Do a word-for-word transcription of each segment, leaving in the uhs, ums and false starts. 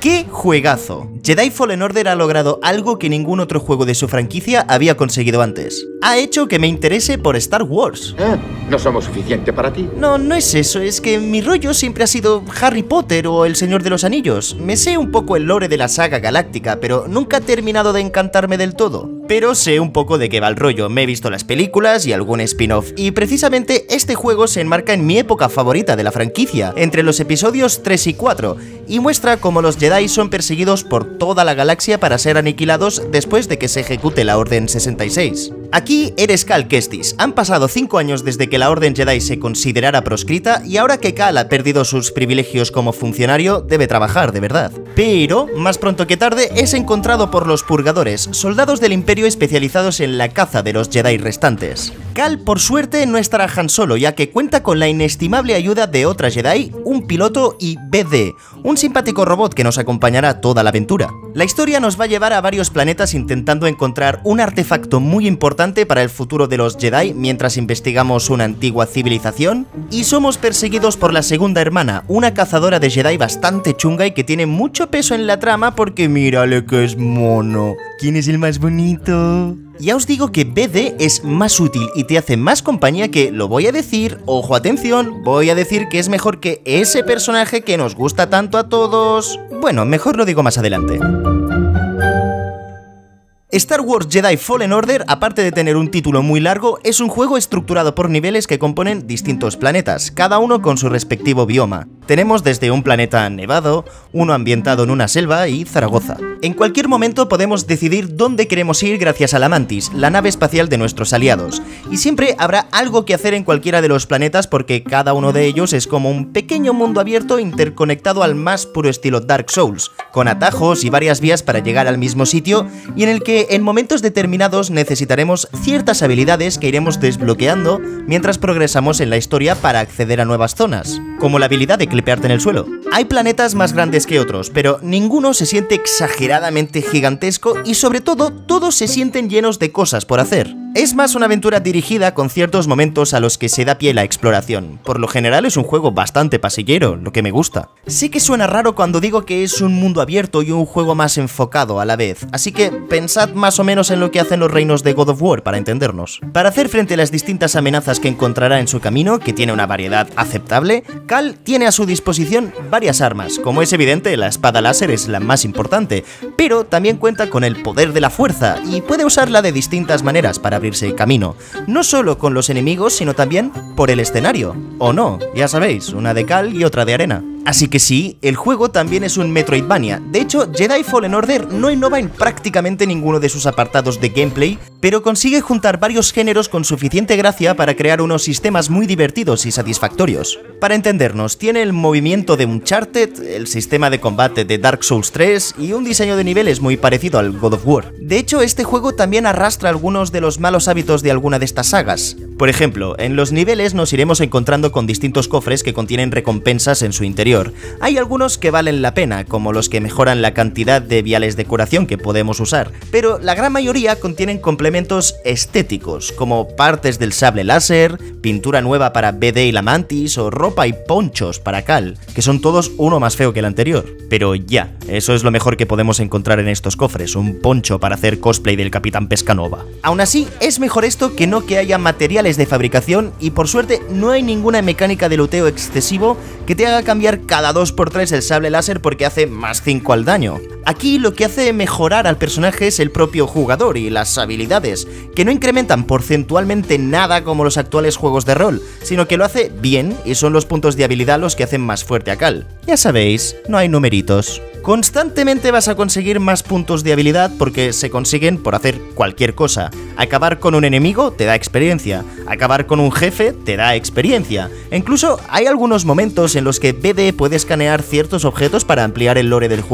¡Qué juegazo! Jedi Fallen Order ha logrado algo que ningún otro juego de su franquicia había conseguido antes. Ha hecho que me interese por Star Wars. ¿Eh? ¿No somos suficiente para ti? No, no es eso, es que mi rollo siempre ha sido Harry Potter o El Señor de los Anillos. Me sé un poco el lore de la saga galáctica, pero nunca ha terminado de encantarme del todo. Pero sé un poco de qué va el rollo, me he visto las películas y algún spin-off, y precisamente este juego se enmarca en mi época favorita de la franquicia, entre los episodios tres y cuatro, y muestra cómo los Jedi son perseguidos por toda la galaxia para ser aniquilados después de que se ejecute la Orden sesenta y seis. Aquí eres Cal Kestis, han pasado cinco años desde que la Orden Jedi se considerara proscrita y ahora que Cal ha perdido sus privilegios como funcionario, debe trabajar de verdad. Pero, más pronto que tarde, es encontrado por los Purgadores, soldados del Imperio especializados en la caza de los Jedi restantes. Cal, por suerte, no estará Han solo, ya que cuenta con la inestimable ayuda de otra Jedi, un piloto y B D, un simpático robot que nos acompañará toda la aventura. La historia nos va a llevar a varios planetas intentando encontrar un artefacto muy importante para el futuro de los Jedi mientras investigamos una antigua civilización, y somos perseguidos por la segunda hermana, una cazadora de Jedi bastante chunga y que tiene mucho peso en la trama porque mírale que es mono. ¿Quién es el más bonito? Ya os digo que B D es más útil y te hace más compañía que, lo voy a decir, ojo atención, voy a decir que es mejor que ese personaje que nos gusta tanto a todos. Bueno, mejor lo digo más adelante. Star Wars Jedi Fallen Order, aparte de tener un título muy largo, es un juego estructurado por niveles que componen distintos planetas, cada uno con su respectivo bioma. Tenemos desde un planeta nevado, uno ambientado en una selva y Zaragoza. En cualquier momento podemos decidir dónde queremos ir gracias a la Mantis, la nave espacial de nuestros aliados. Y siempre habrá algo que hacer en cualquiera de los planetas porque cada uno de ellos es como un pequeño mundo abierto interconectado al más puro estilo Dark Souls, con atajos y varias vías para llegar al mismo sitio y en el que en momentos determinados necesitaremos ciertas habilidades que iremos desbloqueando mientras progresamos en la historia para acceder a nuevas zonas, como la habilidad de clipearte en el suelo. Hay planetas más grandes que otros, pero ninguno se siente exageradamente gigantesco y sobre todo, todos se sienten llenos de cosas por hacer. Es más una aventura dirigida con ciertos momentos a los que se da pie la exploración. Por lo general es un juego bastante pasillero, lo que me gusta. Sé que suena raro cuando digo que es un mundo abierto y un juego más enfocado a la vez, así que pensad más o menos en lo que hacen los reinos de God of War para entendernos. Para hacer frente a las distintas amenazas que encontrará en su camino, que tiene una variedad aceptable, Cal tiene a su disposición varias armas. Como es evidente, la espada láser es la más importante, pero también cuenta con el poder de la fuerza y puede usarla de distintas maneras para abrirse camino, no solo con los enemigos, sino también por el escenario. O no, ya sabéis, una de cal y otra de arena. Así que sí, el juego también es un Metroidvania. De hecho, Jedi Fallen Order no innova en prácticamente ninguno de sus apartados de gameplay, pero consigue juntar varios géneros con suficiente gracia para crear unos sistemas muy divertidos y satisfactorios. Para entendernos, tiene el movimiento de Uncharted, el sistema de combate de Dark Souls tres y un diseño de niveles muy parecido al God of War. De hecho, este juego también arrastra algunos de los malos hábitos de alguna de estas sagas. Por ejemplo, en los niveles nos iremos encontrando con distintos cofres que contienen recompensas en su interior. Hay algunos que valen la pena, como los que mejoran la cantidad de viales de curación que podemos usar, pero la gran mayoría contienen complementos estéticos, como partes del sable láser, pintura nueva para B D y la Mantis, o ropa y ponchos para Cal, que son todos uno más feo que el anterior. Pero ya, eso es lo mejor que podemos encontrar en estos cofres, un poncho para hacer cosplay del Capitán Pescanova. Aún así, es mejor esto que no que haya materiales de fabricación y por suerte no hay ninguna mecánica de looteo excesivo que te haga cambiar cada dos por tres el sable láser porque hace más cinco al daño. Aquí lo que hace mejorar al personaje es el propio jugador y las habilidades, que no incrementan porcentualmente nada como los actuales juegos de rol, sino que lo hace bien y son los puntos de habilidad los que hacen más fuerte a Cal. Ya sabéis, no hay numeritos. Constantemente vas a conseguir más puntos de habilidad porque se consiguen por hacer cualquier cosa. Acabar con un enemigo te da experiencia, acabar con un jefe te da experiencia. E incluso hay algunos momentos en los que B D puede escanear ciertos objetos para ampliar el lore del juego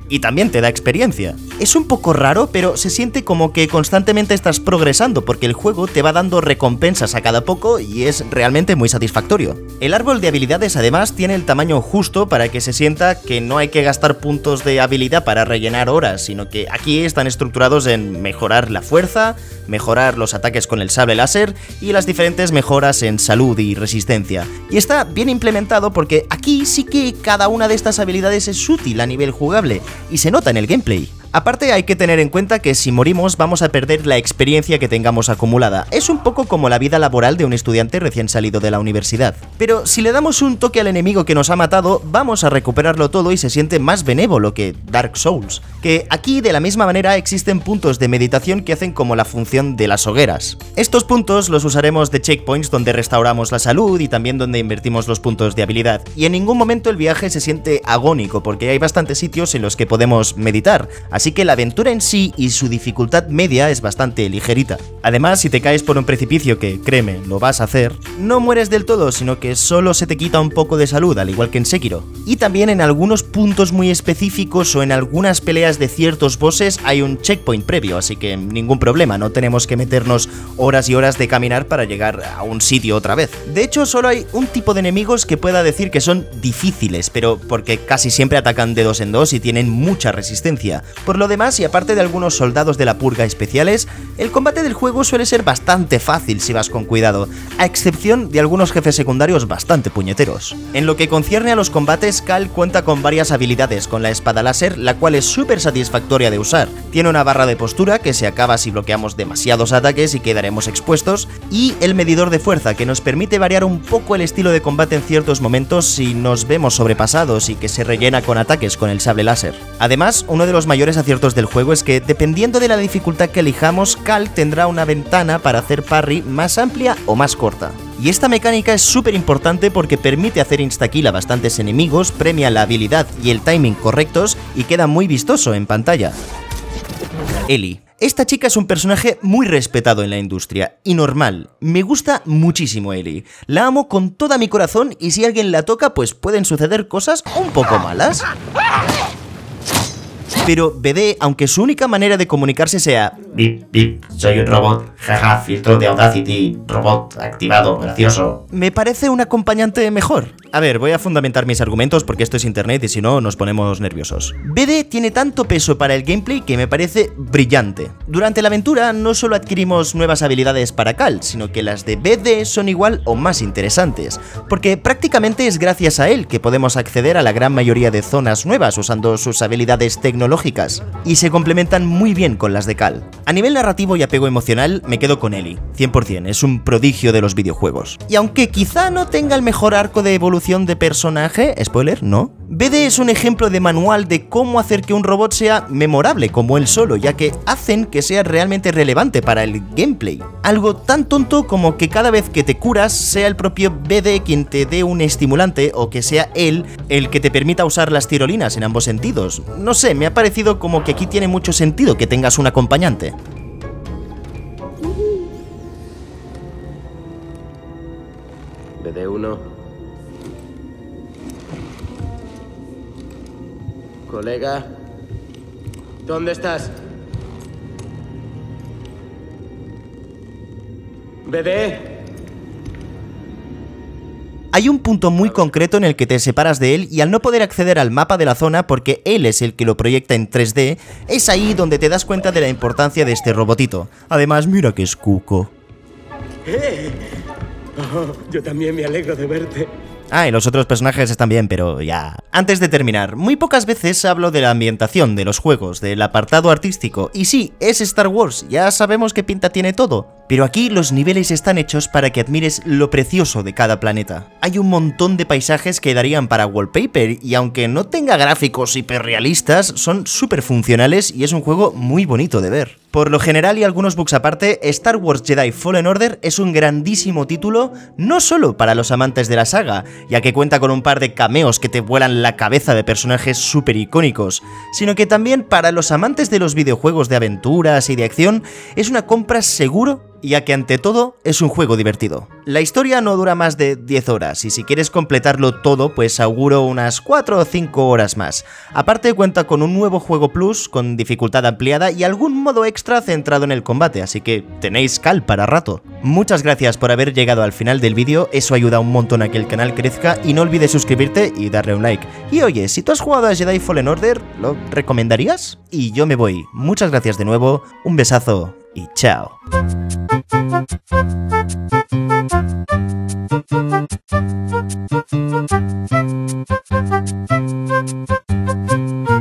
y también te da experiencia. Es un poco raro, pero se siente como que constantemente estás progresando porque el juego te va dando recompensas a cada poco y es realmente muy satisfactorio. El árbol de habilidades además tiene el tamaño justo para que se sienta que no hay que gastar puntos de habilidad para rellenar horas, sino que aquí están estructurados en mejorar la fuerza, mejorar los ataques con el sable láser y las diferentes mejoras en salud y resistencia. Y está bien implementado porque aquí sí que cada una de estas habilidades es útil a nivel jugable y se nota en el gameplay. Aparte hay que tener en cuenta que si morimos vamos a perder la experiencia que tengamos acumulada. Es un poco como la vida laboral de un estudiante recién salido de la universidad. Pero si le damos un toque al enemigo que nos ha matado, vamos a recuperarlo todo y se siente más benévolo que Dark Souls. Que aquí de la misma manera existen puntos de meditación que hacen como la función de las hogueras. Estos puntos los usaremos de checkpoints donde restauramos la salud y también donde invertimos los puntos de habilidad. Y en ningún momento el viaje se siente agónico porque hay bastantes sitios en los que podemos meditar. Así que la aventura en sí y su dificultad media es bastante ligerita. Además, si te caes por un precipicio, que créeme, lo vas a hacer, no mueres del todo, sino que solo se te quita un poco de salud, al igual que en Sekiro. Y también en algunos puntos muy específicos o en algunas peleas de ciertos bosses hay un checkpoint previo, así que ningún problema, no tenemos que meternos horas y horas de caminar para llegar a un sitio otra vez. De hecho, solo hay un tipo de enemigos que pueda decir que son difíciles, pero porque casi siempre atacan de dos en dos y tienen mucha resistencia. Por lo demás, y aparte de algunos soldados de la purga especiales, el combate del juego suele ser bastante fácil si vas con cuidado, a excepción de algunos jefes secundarios bastante puñeteros. En lo que concierne a los combates, Cal cuenta con varias habilidades con la espada láser, la cual es súper satisfactoria de usar. Tiene una barra de postura que se acaba si bloqueamos demasiados ataques y quedaremos expuestos, y el medidor de fuerza que nos permite variar un poco el estilo de combate en ciertos momentos si nos vemos sobrepasados y que se rellena con ataques con el sable láser. Además, uno de los mayores aciertos del juego es que, dependiendo de la dificultad que elijamos, Cal tendrá una ventana para hacer parry más amplia o más corta. Y esta mecánica es súper importante porque permite hacer instakill a bastantes enemigos, premia la habilidad y el timing correctos y queda muy vistoso en pantalla. Ellie. Esta chica es un personaje muy respetado en la industria y normal. Me gusta muchísimo Ellie. La amo con todo mi corazón y si alguien la toca pues pueden suceder cosas un poco malas. Pero B D, aunque su única manera de comunicarse sea Bip, bip, soy un robot, jaja, filtro de Audacity, robot activado, gracioso, me parece un acompañante mejor. A ver, voy a fundamentar mis argumentos porque esto es internet y si no nos ponemos nerviosos. B D tiene tanto peso para el gameplay que me parece brillante. Durante la aventura no solo adquirimos nuevas habilidades para Cal, sino que las de B D son igual o más interesantes, porque prácticamente es gracias a él que podemos acceder a la gran mayoría de zonas nuevas usando sus habilidades tecnológicas, y se complementan muy bien con las de Cal. A nivel narrativo y apego emocional me quedo con Ellie, cien por cien, es un prodigio de los videojuegos. Y aunque quizá no tenga el mejor arco de evolución de personaje, spoiler, no, B D es un ejemplo de manual de cómo hacer que un robot sea memorable como él solo, ya que hacen que sea realmente relevante para el gameplay. Algo tan tonto como que cada vez que te curas sea el propio B D quien te dé un estimulante o que sea él el que te permita usar las tirolinas en ambos sentidos. No sé, me ha parecido como que aquí tiene mucho sentido que tengas un acompañante. B D uno. Colega, ¿dónde estás? B D. Hay un punto muy concreto en el que te separas de él y al no poder acceder al mapa de la zona porque él es el que lo proyecta en tres D, es ahí donde te das cuenta de la importancia de este robotito. Además, mira que es cuco. ¡Eh! Oh, yo también me alegro de verte. Ah, y los otros personajes están bien, pero ya... Antes de terminar, muy pocas veces hablo de la ambientación de los juegos, del apartado artístico, y sí, es Star Wars, ya sabemos qué pinta tiene todo, pero aquí los niveles están hechos para que admires lo precioso de cada planeta. Hay un montón de paisajes que darían para wallpaper, y aunque no tenga gráficos hiperrealistas, son súper funcionales y es un juego muy bonito de ver. Por lo general y algunos bugs aparte, Star Wars Jedi Fallen Order es un grandísimo título, no solo para los amantes de la saga, ya que cuenta con un par de cameos que te vuelan la cabeza de personajes súper icónicos, sino que también para los amantes de los videojuegos de aventuras y de acción, es una compra seguro, ya que ante todo es un juego divertido. La historia no dura más de diez horas y si quieres completarlo todo pues auguro unas cuatro o cinco horas más. Aparte cuenta con un nuevo juego plus con dificultad ampliada y algún modo extra centrado en el combate, así que tenéis cal para rato. Muchas gracias por haber llegado al final del vídeo, eso ayuda un montón a que el canal crezca y no olvides suscribirte y darle un like. Y oye, si tú has jugado a Jedi Fallen Order, ¿lo recomendarías? Y yo me voy. Muchas gracias de nuevo, un besazo y chao. Thank you.